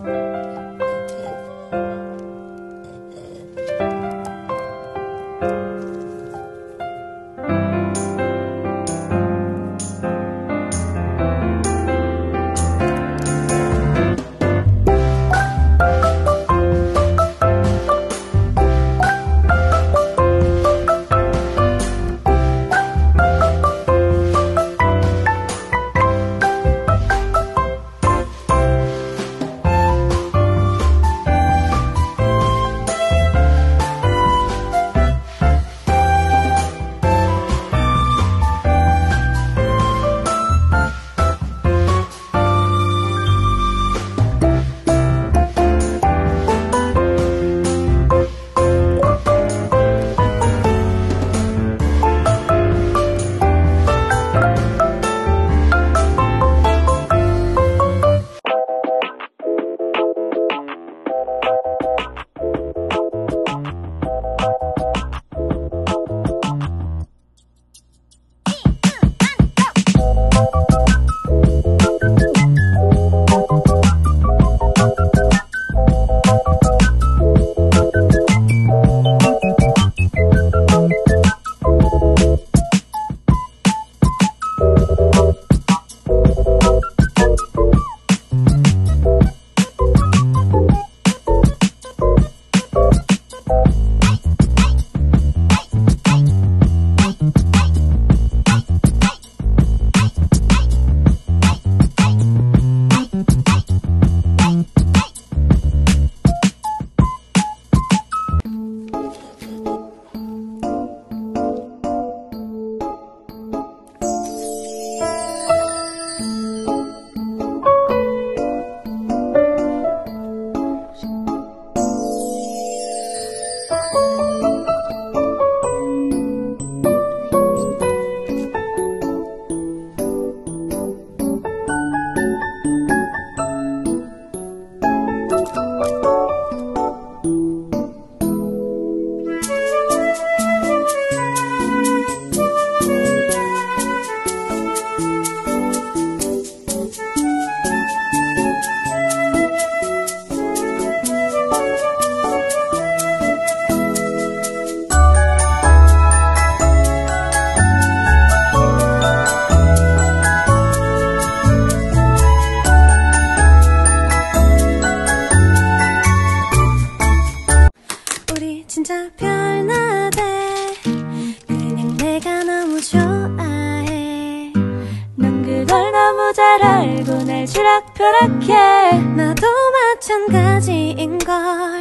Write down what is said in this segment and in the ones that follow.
진짜 별나대 그냥 내가 너무 좋아해 넌 그걸 너무 잘 알고 날 쥐락펴락해 나도 마찬가지인걸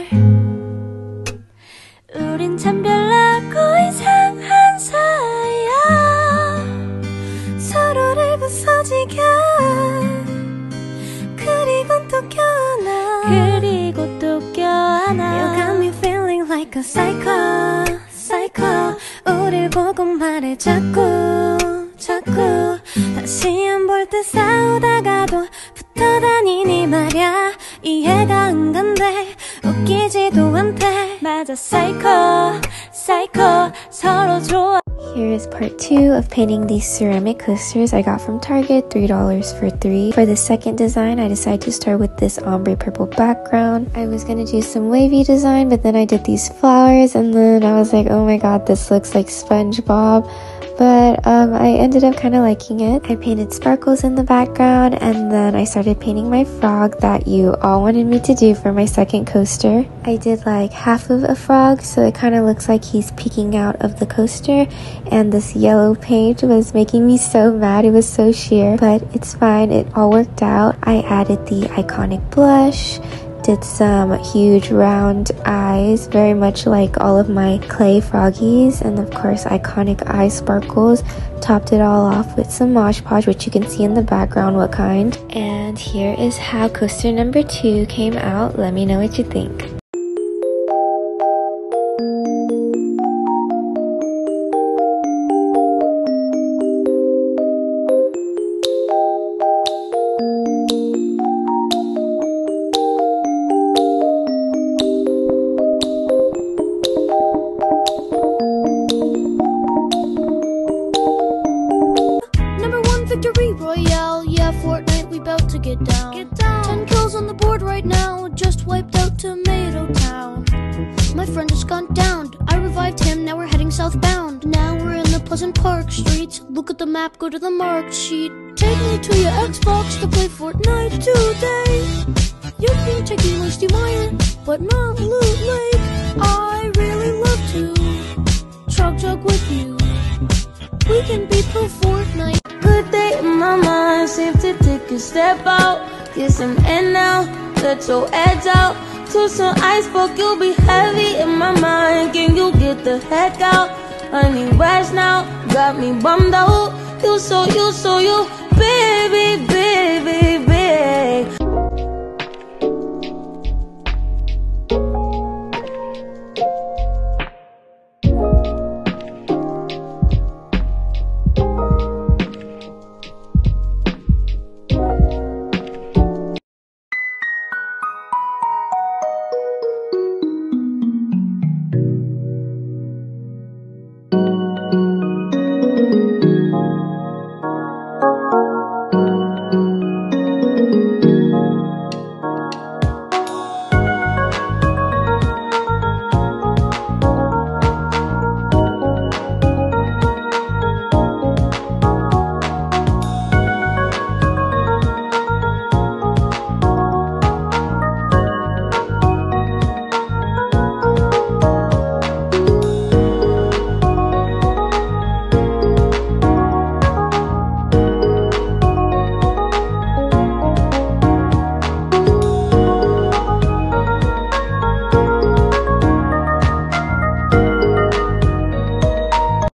우린 참 별나고 이상한 사이야 서로를 부서지게 그리곤 또 껴안아 You got me feeling like a psycho 우릴 보고 말해 자꾸 다시 안 볼 때 싸우다가도 붙어 다니니 말야 이해가 안 간대 웃기지도 않대 맞아 psycho 서로 좋아 Here is part 2 of painting these ceramic coasters I got from Target, $3 for 3. For the second design, I decided to start with this ombre purple background. I was gonna do some wavy design, but then I did these flowers, and then I was like, oh my god, this looks like SpongeBob. But I ended up kind of liking it. I painted sparkles in the background, and then I started painting my frog that you all wanted me to do for my second coaster. I did like half of a frog, so it kind of looks like he's peeking out of the coaster, and this yellow paint was making me so mad. It was so sheer, but it's fine. It all worked out. I added the iconic blush, did some huge round eyes, very much like all of my clay froggies, and of course iconic eye sparkles. Topped it all off with some Mosh Podge, which you can see in the background what kind. And here is how coaster number 2 came out. Let me know what you think. Victory Royale, yeah, Fortnite, we bout to get down. 10 kills on the board right now, just wiped out Tomato Town. My friend has gone down, I revived him, now we're heading southbound. Now we're in the Pleasant Park streets, look at the map, go to the marked sheet. Take me to your Xbox to play Fortnite today. You can take me Misty Mire, but not Loot Lake. I really love to chug with you. We can be pro Fortnite. Good day in my mind, safe to take a step out. Get some air now, let your edge out. To some iceberg, you'll be heavy in my mind. Can you get the heck out? I need rest now, got me bummed out. You, baby, baby,